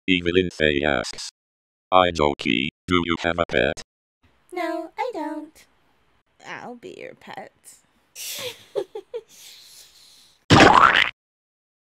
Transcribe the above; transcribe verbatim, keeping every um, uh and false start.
Evelyn Faye asks, Aijouki, do you have a pet? No, I don't. I'll be your pet.